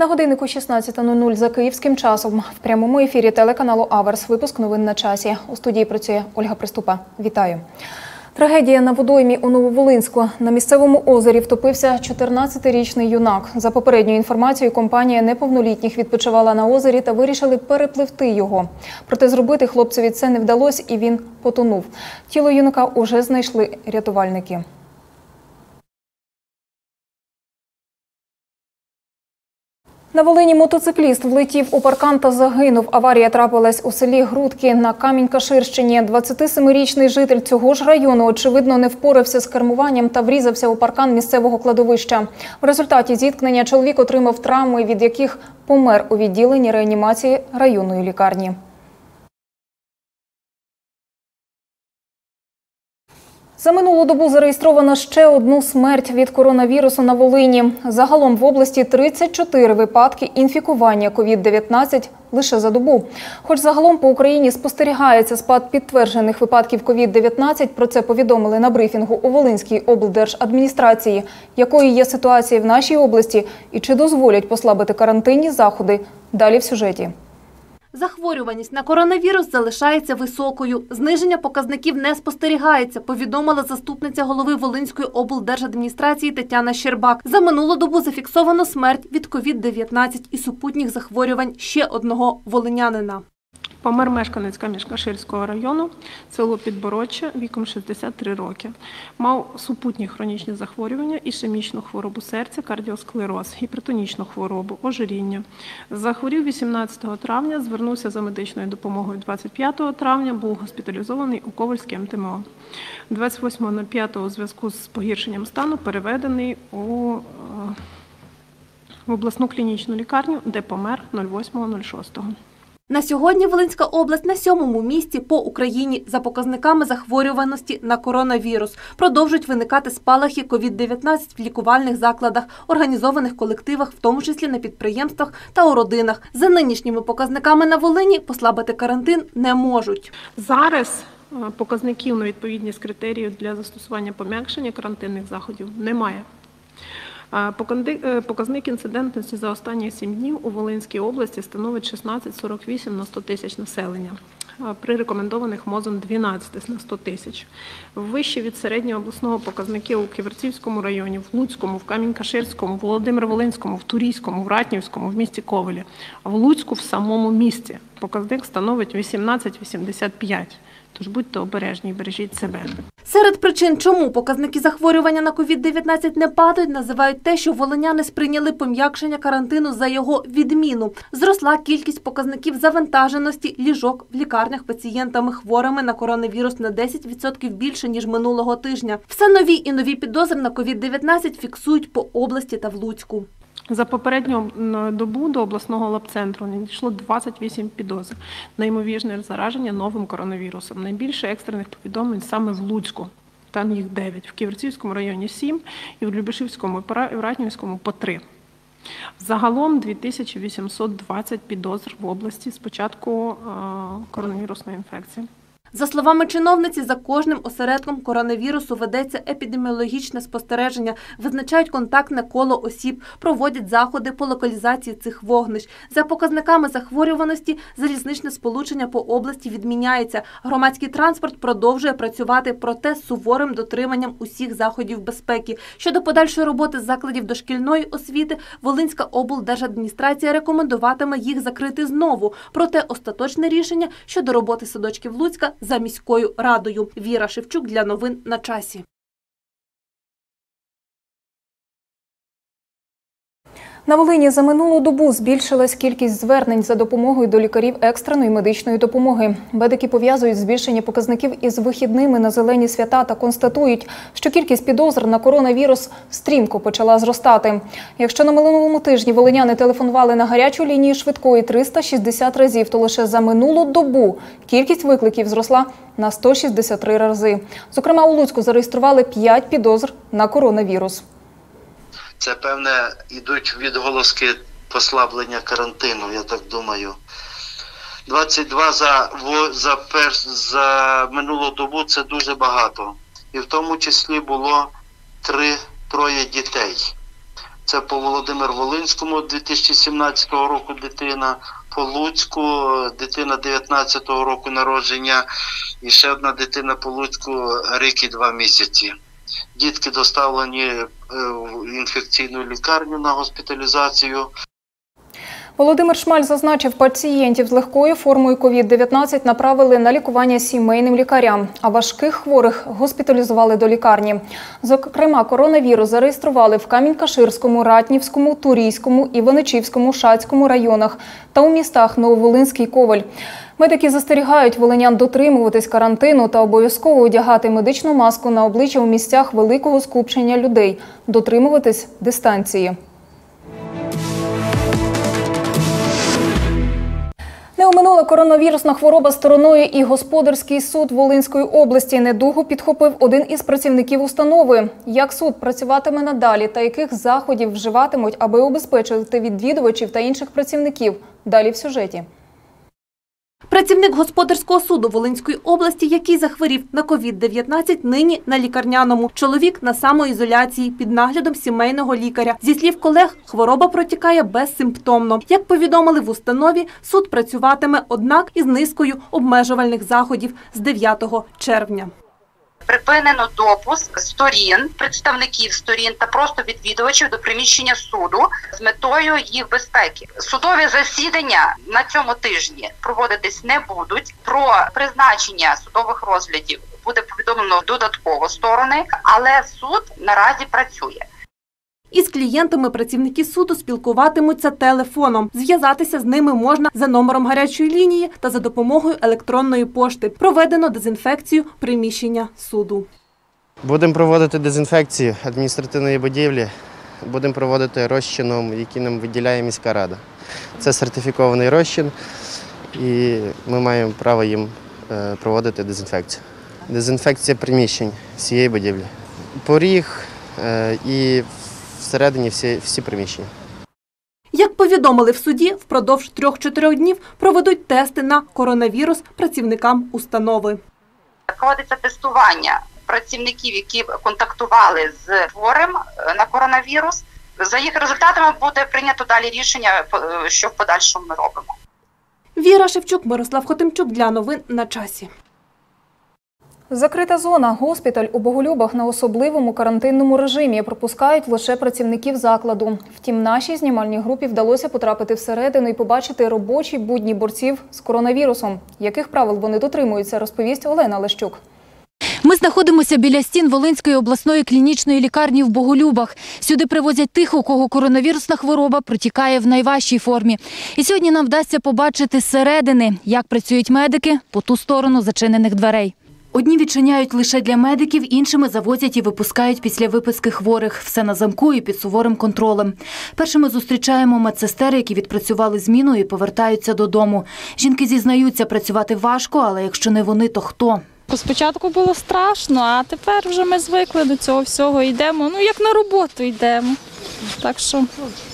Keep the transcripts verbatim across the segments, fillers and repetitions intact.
На годиннику шістнадцята нуль нуль за київським часом в прямому ефірі телеканалу «Аверс». Випуск новин на часі. У студії працює Ольга Приступа. Вітаю. Трагедія на водоймі у Нововолинську. На місцевому озері втопився чотирнадцятирічний юнак. За попередньою інформацією, компанія неповнолітніх відпочивала на озері та вирішили перепливти його. Проте зробити хлопцеві це не вдалося і він потонув. Тіло юнака уже знайшли рятувальники. На Волині мотоцикліст влетів у паркан та загинув. Аварія трапилась у селі Грудки на Камінь-Каширщині. двадцятисемирічний житель цього ж району, очевидно, не впорався з кермуванням та врізався у паркан місцевого кладовища. В результаті зіткнення чоловік отримав травми, від яких помер у відділенні реанімації районної лікарні. За минулу добу зареєстровано ще одну смерть від коронавірусу на Волині. Загалом в області тридцять чотири випадки інфікування ковід дев'ятнадцять лише за добу. Хоч загалом по Україні спостерігається спад підтверджених випадків ковід дев'ятнадцять, про це повідомили на брифінгу у Волинській облдержадміністрації. Якою є ситуація в нашій області і чи дозволять послабити карантинні заходи? Далі в сюжеті. Захворюваність на коронавірус залишається високою. Зниження показників не спостерігається, повідомила заступниця голови Волинської облдержадміністрації Тетяна Щербак. За минулу добу зафіксовано смерть від ковід дев'ятнадцять і супутніх захворювань ще одного волинянина. Помер мешканець Камінь-Каширського району, село Підбородче, віком шістдесят три роки. Мав супутні хронічні захворювання, ішемічну хворобу серця, кардіосклероз, гіпертонічну хворобу, ожиріння. Захворів вісімнадцятого травня, звернувся за медичною допомогою двадцять п'ятого травня, був госпіталізований у Ковальське ем те ем о. двадцять восьмого п'ятого у зв'язку з погіршенням стану переведений у, в обласну клінічну лікарню, де помер восьмого шостого. На сьогодні Волинська область на сьомому місці по Україні за показниками захворюваності на коронавірус. Продовжують виникати спалахи ковід дев'ятнадцять в лікувальних закладах, організованих колективах, в тому числі на підприємствах та у родинах. За нинішніми показниками на Волині послабити карантин не можуть. Зараз показників на відповідність критеріїв для застосування пом'якшення карантинних заходів немає. Показник інцидентності за останні сім днів у Волинській області становить шістнадцять цілих сорок вісім на сто тисяч населення. При рекомендованих МОЗом дванадцять на сто тисяч. Вище від середнього обласного показники у Ківерцівському районі, в Луцькому, в Камінь-Каширському, в Володимир-Волинському, в Турійському, в Ратнівському, в місті Ковелі. А в Луцьку в самому місті показник становить вісімнадцять цілих вісімдесят п'ять. Тож будьте обережні і бережіть себе. Серед причин, чому показники захворювання на ковід дев'ятнадцять не падають, називають те, що волиняни сприйняли пом'якшення карантину за його відміну. Зросла кількість показників завантаженості ліжок в лікарнях пацієнтами хворими на коронавірус на десять відсотків більше, ніж минулого тижня. Все нові і нові підозри на ковід дев'ятнадцять фіксують по області та в Луцьку. За попередню добу до обласного лабцентру надійшло двадцять вісім підозр на ймовірне зараження новим коронавірусом. Найбільше екстрених повідомлень саме в Луцьку. Там їх дев'ять. В Ківерцівському районі сім і в Любешівському і в Ратнівському по три. Загалом дві тисячі вісімсот двадцять підозр в області з початку коронавірусної інфекції. За словами чиновниці, за кожним осередком коронавірусу ведеться епідеміологічне спостереження, визначають контактне коло осіб, проводять заходи по локалізації цих вогнищ. За показниками захворюваності залізничне сполучення по області відміняється. Громадський транспорт продовжує працювати, проте з суворим дотриманням усіх заходів безпеки. Щодо подальшої роботи закладів дошкільної освіти, Волинська облдержадміністрація рекомендуватиме їх закрити знову. Проте остаточне рішення щодо роботи садочків Луцька за міською радою. Віра Шевчук для новин на часі. На Волині за минулу добу збільшилась кількість звернень за допомогою до лікарів екстреної медичної допомоги. Медики пов'язують збільшення показників із вихідними на зелені свята та констатують, що кількість підозр на коронавірус стрімко почала зростати. Якщо на минулому тижні волиняни телефонували на гарячу лінію швидкої триста шістдесят разів, то лише за минулу добу кількість викликів зросла на сто шістдесят три рази. Зокрема, у Луцьку зареєстрували п'ять підозр на коронавірус. Це, певне, йдуть відголоски послаблення карантину, я так думаю. двадцять два за, за, перш, за минулу добу – це дуже багато. І в тому числі було три, троє дітей. Це Це по Володимир-Волинському дві тисячі сімнадцятого року дитина, по Луцьку дитина дев'ятнадцятого року народження і ще одна дитина по Луцьку рік і два місяці. Дітки доставлені в інфекційну лікарню на госпіталізацію. Володимир Шмаль зазначив, пацієнтів з легкою формою ковід дев'ятнадцять направили на лікування сімейним лікарям, а важких хворих госпіталізували до лікарні. Зокрема, коронавірус зареєстрували в Камінь-Каширському, Ратнівському, Турійському, Іваничівському, Шацькому районах та у містах Нововолинський, Ковель. Медики застерігають волинян дотримуватись карантину та обов'язково одягати медичну маску на обличчя у місцях великого скупчення людей, дотримуватись дистанції. Не оминула коронавірусна хвороба стороною і господарський суд Волинської області. Недугу підхопив один із працівників установи. Як суд працюватиме надалі та яких заходів вживатимуть, аби убезпечити відвідувачів та інших працівників? Далі в сюжеті. Працівник господарського суду Волинської області, який захворів на ковід дев'ятнадцять, нині на лікарняному. Чоловік на самоізоляції під наглядом сімейного лікаря. Зі слів колег, хвороба протікає безсимптомно. Як повідомили в установі, суд працюватиме, однак, із низкою обмежувальних заходів з дев'ятого червня. Припинено допуск сторін, представників сторін та просто відвідувачів до приміщення суду з метою їх безпеки. Судові засідання на цьому тижні проводитись не будуть. Про призначення судових розглядів буде повідомлено додатково сторони, але суд наразі працює. Із клієнтами працівники суду спілкуватимуться телефоном. Зв'язатися з ними можна за номером гарячої лінії та за допомогою електронної пошти. Проведено дезінфекцію приміщення суду. Будемо проводити дезінфекцію адміністративної будівлі. Будемо проводити розчином, який нам виділяє міська рада. Це сертифікований розчин і ми маємо право їм проводити дезінфекцію. Дезінфекція приміщень всієї будівлі. Поріг і всередині всі, всі приміщення. Як повідомили в суді, впродовж трьох-чотирьох днів проведуть тести на коронавірус працівникам установи. Проводиться тестування працівників, які контактували з хворим на коронавірус. За їх результатами буде прийнято далі рішення, що в подальшому ми робимо. Віра Шевчук, Мирослав Хотимчук для новин на часі. Закрита зона. Госпіталь у Боголюбах на особливому карантинному режимі. Пропускають лише працівників закладу. Втім, нашій знімальній групі вдалося потрапити всередину і побачити робочі будні борців з коронавірусом. Яких правил вони дотримуються, розповість Олена Лещук. Ми знаходимося біля стін Волинської обласної клінічної лікарні в Боголюбах. Сюди привозять тих, у кого коронавірусна хвороба протікає в найважчій формі. І сьогодні нам вдасться побачити зсередини, як працюють медики по ту сторону зачинених дверей. Одні відчиняють лише для медиків, іншими завозять і випускають після виписки хворих. Все на замку і під суворим контролем. Першими зустрічаємо медсестер, які відпрацювали зміну і повертаються додому. Жінки зізнаються, працювати важко, але якщо не вони, то хто? Спочатку було страшно, а тепер вже ми звикли до цього всього, йдемо, ну як на роботу йдемо. Так що,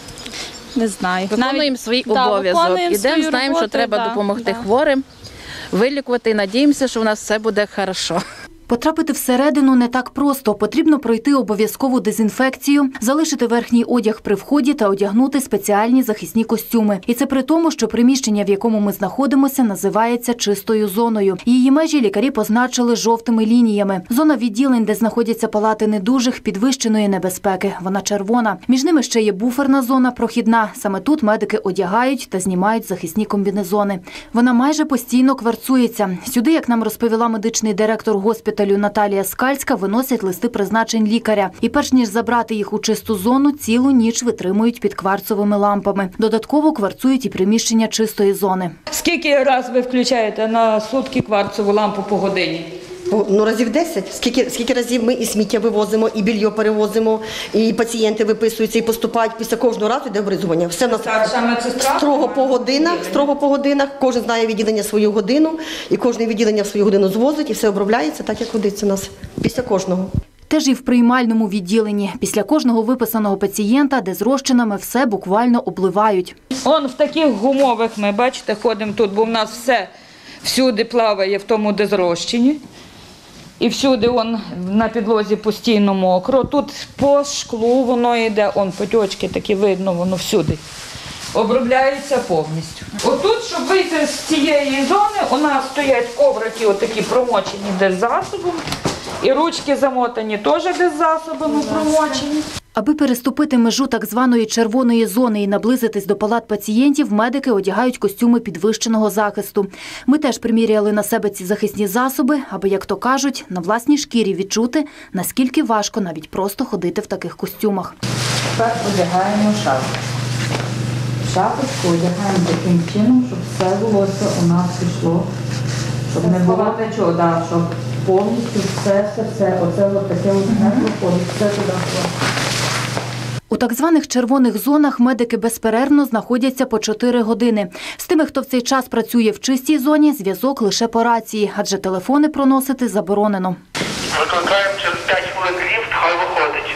не знаю. Виконуємо Навіть, свій да, обов'язок. виконуємо Ідемо, свою знаємо, роботу, що треба да, допомогти да. хворим, вилікувати і надіємося, що у нас все буде добре. Потрапити всередину не так просто. Потрібно пройти обов'язкову дезінфекцію, залишити верхній одяг при вході та одягнути спеціальні захисні костюми. І це при тому, що приміщення, в якому ми знаходимося, називається чистою зоною. Її межі лікарі позначили жовтими лініями. Зона відділень, де знаходяться палати недужих, підвищеної небезпеки. Вона червона. Між ними ще є буферна зона, прохідна. Саме тут медики одягають та знімають захисні комбінезони. Вона майже постійно кварцується. Сюди, як нам розповіла медичний директор госпіталю Наталія Скальська, виносять листи призначень лікаря. І перш ніж забрати їх у чисту зону, цілу ніч витримують під кварцовими лампами. Додатково кварцують і приміщення чистої зони. Скільки разів ви включаєте на сутки кварцову лампу по годині? Ну, разів десять. Скільки, скільки разів ми і сміття вивозимо, і більйо перевозимо, і пацієнти виписуються, і поступають. Після кожного разу йде обризування. Все в нас строго по годинах, строго по годинах. Кожен знає відділення свою годину, і кожне відділення в свою годину звозить, і все обробляється так, як годиться у нас. Після кожного. Теж і в приймальному відділенні. Після кожного виписаного пацієнта, де з розчинами все буквально обливають. Он в таких гумових ми, бачите, ходимо тут, бо в нас все всюди плаває в тому дезрозчині. І всюди он на підлозі постійно мокро. Тут по шклу воно йде, он потьочки такі видно, воно всюди. Обробляється повністю. Отут, щоб вийти з цієї зони, у нас стоять коврики отакі промочені десь засобом. І ручки замотані теж без засобами промочені. Аби переступити межу так званої червоної зони і наблизитись до палат пацієнтів, медики одягають костюми підвищеного захисту. Ми теж приміряли на себе ці захисні засоби, аби, як то кажуть, на власній шкірі відчути, наскільки важко навіть просто ходити в таких костюмах. Тепер одягаємо шапочку. Шапочку одягаємо таким чином, щоб все волосся у нас пішло, щоб не було нічого, да, щоб повністю все, все, все, оце от таке от не проходить, все туди. У так званих червоних зонах медики безперервно знаходяться по чотири години. З тими, хто в цей час працює в чистій зоні, зв'язок лише по рації, адже телефони проносити заборонено. Викликаємо через п'ять хвилин ліфт, хай виходить.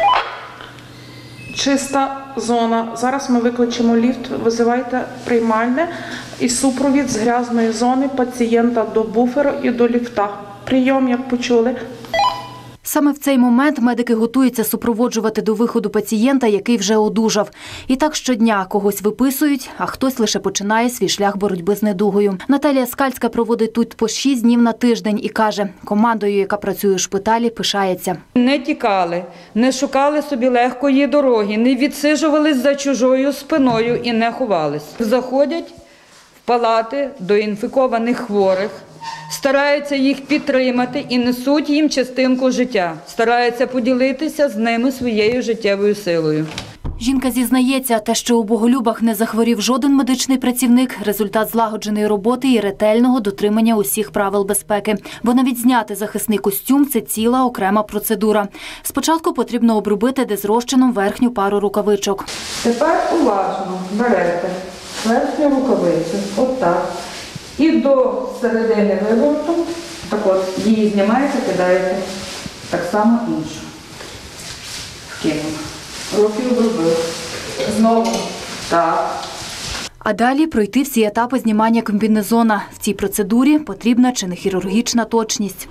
Чиста зона. Зараз ми викличемо ліфт, визивайте приймальне і супровід з грязної зони пацієнта до буферу і до ліфта. Прийом, як почули. Саме в цей момент медики готуються супроводжувати до виходу пацієнта, який вже одужав. І так щодня когось виписують, а хтось лише починає свій шлях боротьби з недугою. Наталія Скальська проводить тут по шість днів на тиждень і каже, командою, яка працює у шпиталі, пишається. Не тікали, не шукали собі легкої дороги, не відсиджувались за чужою спиною і не ховались. Заходять в палати до інфікованих хворих, стараються їх підтримати і несуть їм частинку життя. Стараються поділитися з ними своєю життєвою силою. Жінка зізнається, те, що у Боголюбах не захворів жоден медичний працівник – результат злагодженої роботи і ретельного дотримання усіх правил безпеки. Бо навіть зняти захисний костюм – це ціла окрема процедура. Спочатку потрібно обробити дезрозчином верхню пару рукавичок. Тепер уважно берете верхню рукавицю, отак. І до середини вивороту, так от, її знімаєте, кидаєте, так само іншу. Вкинули. Руки обробив. Знову. Так. А далі пройти всі етапи знімання комбінезона. В цій процедурі потрібна чи не хірургічна точність.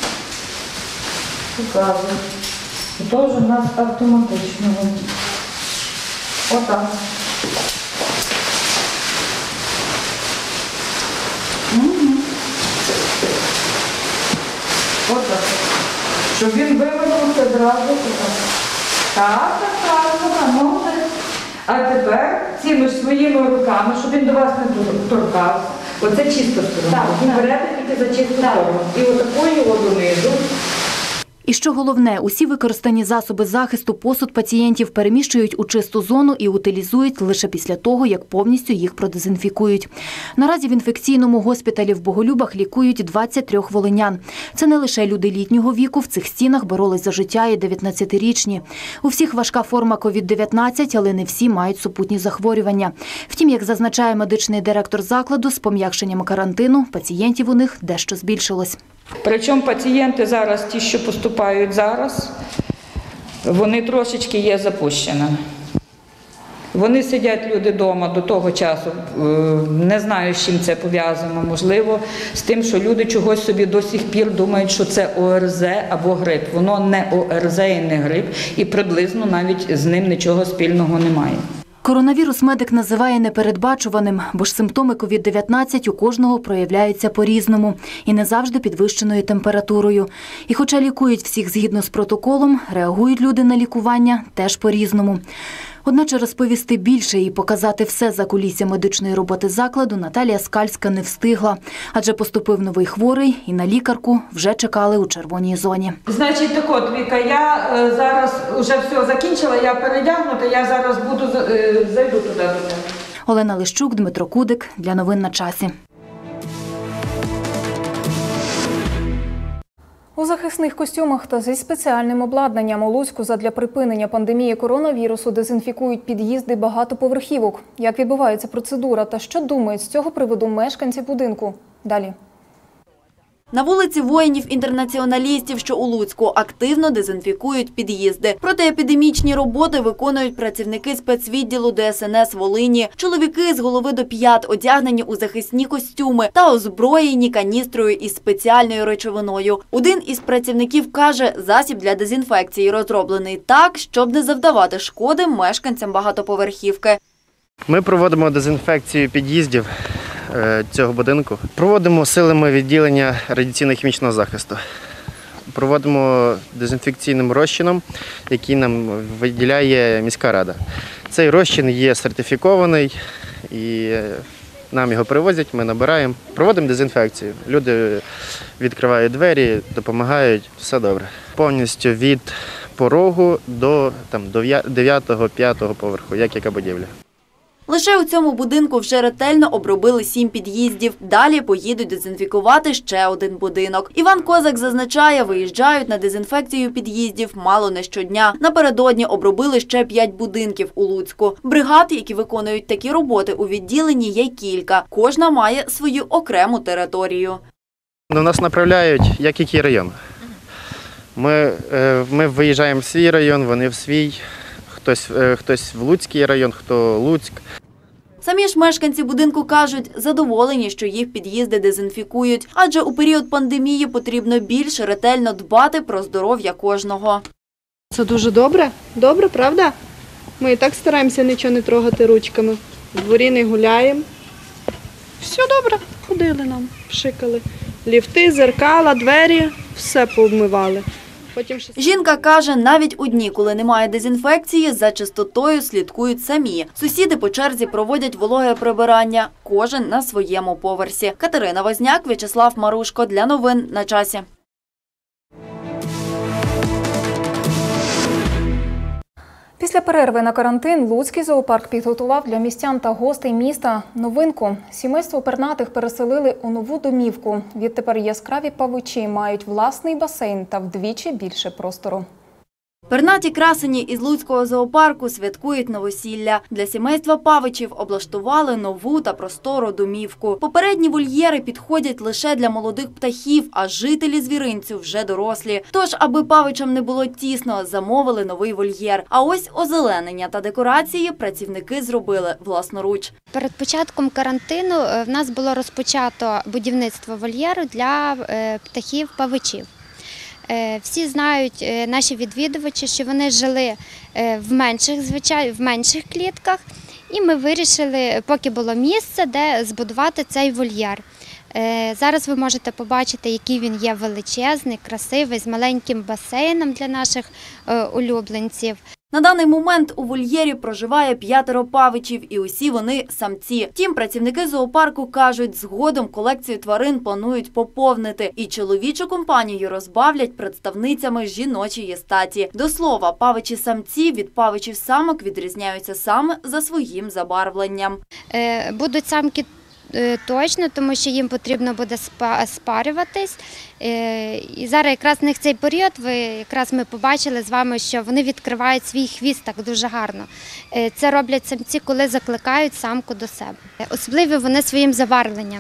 Показую. І то вже в нас автоматично. Отак. Угу. Отак. Щоб він вивернувся зразу. Так, так, так, молодець. А тепер цими ж своїми руками, щоб він до вас не торкався. Оце чиста сторона. Берете тільки за чисту сторону. І отакою його донизу. І що головне, усі використані засоби захисту посуд пацієнтів переміщують у чисту зону і утилізують лише після того, як повністю їх продезінфікують. Наразі в інфекційному госпіталі в Боголюбах лікують двадцять три волинян. Це не лише люди літнього віку, в цих стінах боролись за життя і дев'ятнадцятирічні. У всіх важка форма ковід дев'ятнадцять, але не всі мають супутні захворювання. Втім, як зазначає медичний директор закладу, з пом'якшенням карантину пацієнтів у них дещо збільшилось. Причому пацієнти зараз, ті, що поступають зараз, вони трошечки є запущеними. Вони сидять, люди вдома до того часу, не знаю, з чим це пов'язано, можливо, з тим, що люди чогось собі до сих пір думають, що це О Ер Зет або грип. Воно не О Ер Зет і не грип, і приблизно навіть з ним нічого спільного немає. Коронавірус медик називає непередбачуваним, бо ж симптоми ковід дев'ятнадцять у кожного проявляються по-різному і не завжди підвищеною температурою. І хоча лікують всіх згідно з протоколом, реагують люди на лікування теж по-різному. Одначе розповісти більше і показати все закулісся медичної роботи закладу Наталія Скальська не встигла. Адже поступив новий хворий і на лікарку вже чекали у червоній зоні. Значить, так от, Віка, я е, зараз вже все закінчила, я передягнута, я зараз буду, е, зайду туди до тебе. Олена Лищук, Дмитро Кудик. Для новин на часі. У захисних костюмах та зі спеціальним обладнанням у Луцьку задля припинення пандемії коронавірусу дезінфікують під'їзди багатоповерхівок. Як відбувається процедура та що думають з цього приводу мешканці будинку? Далі. На вулиці воїнів-інтернаціоналістів, що у Луцьку, активно дезінфікують під'їзди. Протиепідемічні роботи виконують працівники спецвідділу Де Ес Ен Ес Волині. Чоловіки з голови до п'ят одягнені у захисні костюми та озброєні каністрою із спеціальною речовиною. Один із працівників каже, засіб для дезінфекції розроблений так, щоб не завдавати шкоди мешканцям багатоповерхівки. Ми проводимо дезінфекцію під'їздів цього будинку. Проводимо силами відділення радіаційно-хімічного захисту. Проводимо дезінфекційним розчином, який нам виділяє міська рада. Цей розчин є сертифікований і нам його привозять, ми набираємо. Проводимо дезінфекцію. Люди відкривають двері, допомагають, все добре. Повністю від порогу до дев'ятого-п'ятого поверху, як яка будівля. Лише у цьому будинку вже ретельно обробили сім під'їздів. Далі поїдуть дезінфікувати ще один будинок. Іван Козак зазначає, виїжджають на дезінфекцію під'їздів мало не щодня. Напередодні обробили ще п'ять будинків у Луцьку. Бригад, які виконують такі роботи у відділенні, є кілька. Кожна має свою окрему територію. До нас направляють, як який район. Ми, ми виїжджаємо в свій район, вони в свій. Хтось, хтось в Луцький район, хто Луцьк. Самі ж мешканці будинку кажуть, задоволені, що їх під'їзди дезінфікують, адже у період пандемії потрібно більш ретельно дбати про здоров'я кожного. Це дуже добре, добре, правда? Ми і так стараємося нічого не трогати ручками. В дворі не гуляємо. Все добре, ходили нам, пшикали. Ліфти, зеркала, двері, все пообмивали. Жінка каже, навіть у дні, коли немає дезінфекції, за чистотою слідкують самі. Сусіди по черзі проводять вологе прибирання, кожен на своєму поверсі. Катерина Возняк, В'ячеслав Марушко. Для новин на часі. Після перерви на карантин Луцький зоопарк підготував для містян та гостей міста новинку. Сімейство пернатих переселили у нову домівку. Відтепер яскраві павичі мають власний басейн та вдвічі більше простору. Пернаті красені із Луцького зоопарку святкують новосілля. Для сімейства павичів облаштували нову та простору домівку. Попередні вольєри підходять лише для молодих птахів, а жителі звіринцю вже дорослі. Тож, аби павичам не було тісно, замовили новий вольєр. А ось озеленення та декорації працівники зробили власноруч. Перед початком карантину в нас було розпочато будівництво вольєру для птахів-павичів. Всі знають, наші відвідувачі, що вони жили в менших, звичай, в менших клітках, і ми вирішили, поки було місце, де збудувати цей вольєр. Зараз ви можете побачити, який він є величезний, красивий, з маленьким басейном для наших улюбленців. На даний момент у вольєрі проживає п'ятеро павичів, і усі вони самці. Втім, працівники зоопарку кажуть, згодом колекцію тварин планують поповнити і чоловічу компанію розбавлять представницями жіночої статі. До слова, павичі-самці від павичів-самок відрізняються саме за своїм забарвленням. Будуть самки точно, тому що їм потрібно буде спарюватись. І зараз якраз в них цей період, ви, якраз ми побачили з вами, що вони відкривають свій хвіст так дуже гарно. Це роблять самці, коли закликають самку до себе. Особливо вони своїм забарвленням.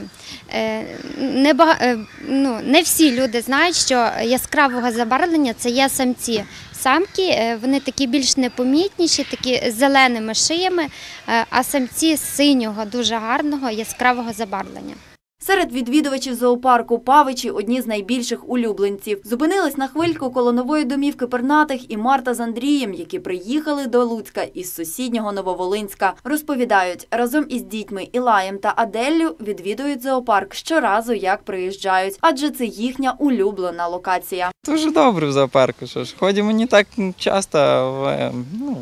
Не, бага... ну, не всі люди знають, що яскравого забарвлення – це є самці. Самки, вони такі більш непомітніші, такі з зеленими шиями, а самці синього, дуже гарного, яскравого забарвлення. Серед відвідувачів зоопарку павичі – одні з найбільших улюбленців. Зупинились на хвильку коло нової домівки пернатих і Марта з Андрієм, які приїхали до Луцька із сусіднього Нововолинська. Розповідають, разом із дітьми Ілаєм та Аделлю відвідують зоопарк щоразу, як приїжджають, адже це їхня улюблена локація. Дуже добре в зоопарку, що ж, ходимо не так часто, але ну,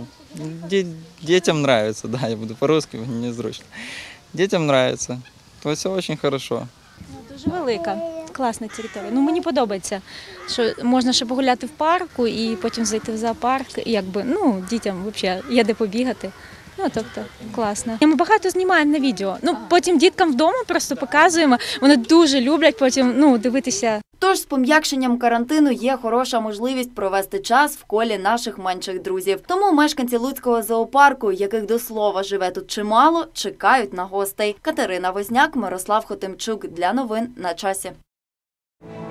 дітям подобається, да, я буду по-русски, мені незручно. Дітям подобається. То все дуже добре. Дуже велика, класна територія. Ну, мені подобається, що можна ще погуляти в парку і потім зайти в зоопарк. Якби, ну, дітям взагалі є де побігати. Ну, тобто, класно. Ми багато знімаємо на відео. Ну, потім діткам вдома просто показуємо. Вони дуже люблять потім, ну, дивитися. Тож з пом'якшенням карантину є хороша можливість провести час в колі наших менших друзів. Тому мешканці Луцького зоопарку, яких до слова живе тут чимало, чекають на гостей. Катерина Возняк, Мирослав Хотимчук. Для новин на часі.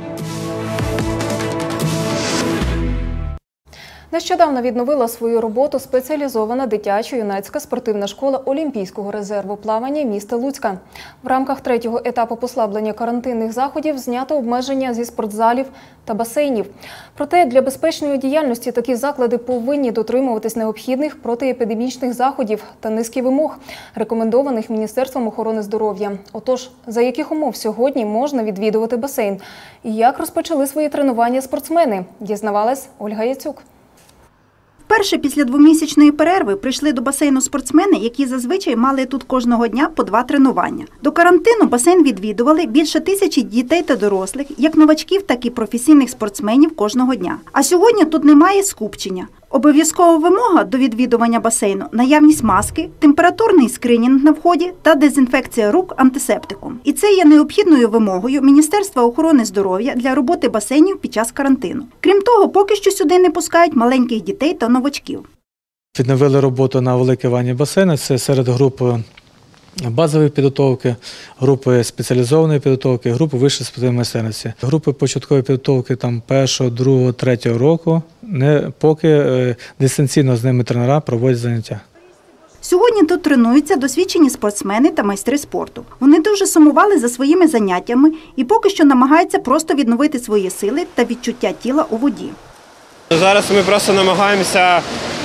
Нещодавно відновила свою роботу спеціалізована дитячо-юнацька спортивна школа Олімпійського резерву плавання міста Луцька. В рамках третього етапу послаблення карантинних заходів знято обмеження зі спортзалів та басейнів. Проте для безпечної діяльності такі заклади повинні дотримуватись необхідних протиепідемічних заходів та низки вимог, рекомендованих Міністерством охорони здоров'я. Отож, за яких умов сьогодні можна відвідувати басейн? І як розпочали свої тренування спортсмени, дізнавалась Ольга Яцюк. Вперше після двомісячної перерви прийшли до басейну спортсмени, які зазвичай мали тут кожного дня по два тренування. До карантину басейн відвідували більше тисячі дітей та дорослих, як новачків, так і професійних спортсменів кожного дня. А сьогодні тут немає скупчення. Обов'язкова вимога до відвідування басейну – наявність маски, температурний скринінг на вході та дезінфекція рук антисептиком. І це є необхідною вимогою Міністерства охорони здоров'я для роботи басейнів під час карантину. Крім того, поки що сюди не пускають маленьких дітей та новачків. Відновили роботу на великій ванні басейну. Це серед групи базової підготовки, групи спеціалізованої підготовки, групи вищої спортивної майстерності. Групи початкової підготовки там першого, другого, третього року, не, поки е, дистанційно з ними тренера проводять заняття. Сьогодні тут тренуються досвідчені спортсмени та майстри спорту. Вони дуже сумували за своїми заняттями і поки що намагаються просто відновити свої сили та відчуття тіла у воді. Зараз ми просто намагаємося,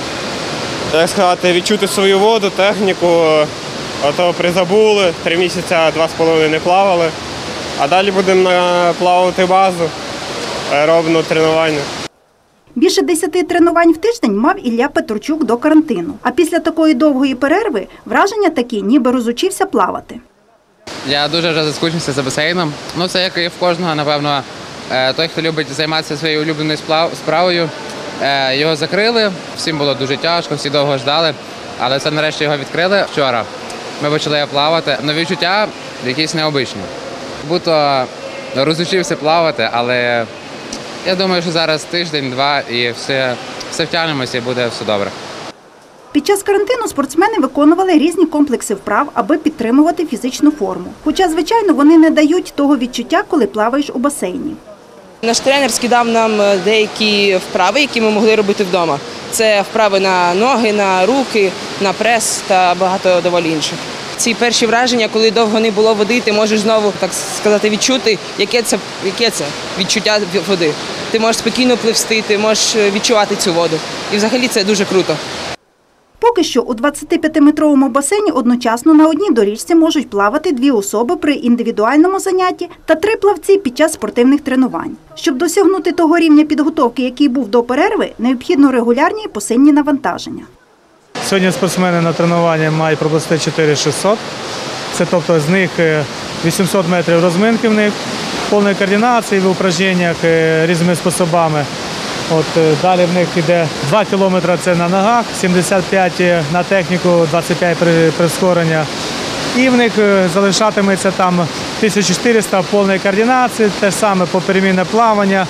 як сказати, відчути свою воду, техніку. Ото призабули, три місяці, два з половиною не плавали. А далі будемо плавати базу, аеробне тренування. Більше десяти тренувань в тиждень мав Ілля Петручук до карантину. А після такої довгої перерви враження такі, ніби розучився плавати. Я дуже вже заскучився за басейном. Ну, це як і в кожного, напевно, той, хто любить займатися своєю улюбленою справою. Його закрили, всім було дуже тяжко, всі довго ждали, але це нарешті його відкрили вчора. Ми почали плавати. Ну, відчуття якісь необичні. Будто розучився плавати, але я думаю, що зараз тиждень-два і все, все втягнемося і буде все добре. Під час карантину спортсмени виконували різні комплекси вправ, аби підтримувати фізичну форму. Хоча, звичайно, вони не дають того відчуття, коли плаваєш у басейні. Наш тренер скидав нам деякі вправи, які ми могли робити вдома. Це вправи на ноги, на руки, на прес та багато доволі інших. Ці перші враження, коли довго не було води, ти можеш знову, так сказати, відчути, яке це, яке це відчуття води. Ти можеш спокійно пливсти, ти можеш відчувати цю воду. І взагалі це дуже круто. Поки що у двадцятип'ятиметровому басейні одночасно на одній доріжці можуть плавати дві особи при індивідуальному занятті та три плавці під час спортивних тренувань. Щоб досягнути того рівня підготовки, який був до перерви, необхідно регулярні посильні навантаження. Сьогодні спортсмени на тренуванні мають пропустити чотири тисячі шістсот. Це тобто з них вісімсот метрів розминки в них, повної координації в упражненнях різними способами. От, далі в них йде два кілометри – це на ногах, сімдесят п'ять на техніку, двадцять п'ять при прискорення. І в них залишатиметься там тисяча чотириста повної координації, те саме поперемінне плавання.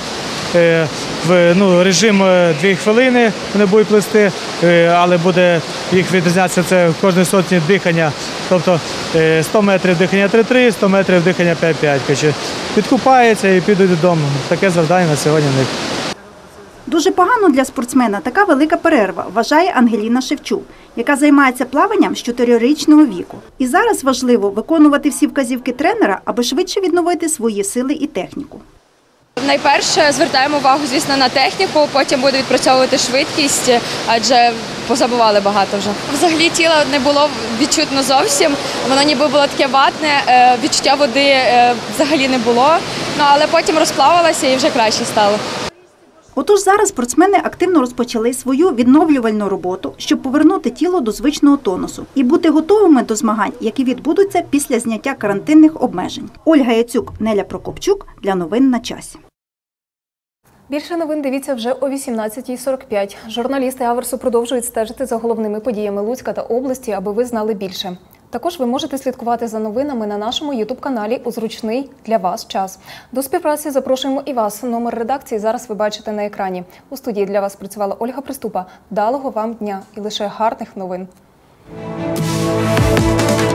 В ну, режим дві хвилини вони будуть плисти, але буде їх відрізнятися це в кожній сотні дихання. Тобто сто метрів дихання три-три, сто метрів дихання п'ять-п'ять. Підкупаються і підуть додому. Таке завдання на сьогодні в них. Дуже погано для спортсмена така велика перерва, вважає Ангеліна Шевчук, яка займається плаванням з чотирирічного віку. І зараз важливо виконувати всі вказівки тренера, аби швидше відновити свої сили і техніку. Найперше звертаємо увагу, звісно, на техніку, потім буде відпрацьовувати швидкість, адже позабували багато вже. Взагалі тіла не було відчутно зовсім, воно ніби було таке ватне, відчуття води взагалі не було, ну, але потім розплавилося і вже краще стало. Отож зараз спортсмени активно розпочали свою відновлювальну роботу, щоб повернути тіло до звичного тонусу і бути готовими до змагань, які відбудуться після зняття карантинних обмежень. Ольга Яцюк, Неля Прокопчук для новин на часі. Більше новин дивіться вже о вісімнадцятій сорок п'ять. Журналісти Аверсу продовжують стежити за головними подіями Луцька та області, аби ви знали більше. Також ви можете слідкувати за новинами на нашому ютуб-каналі у зручний для вас час. До співпраці запрошуємо і вас. Номер редакції зараз ви бачите на екрані. У студії для вас працювала Ольга Приступа. Вдалого вам дня і лише гарних новин.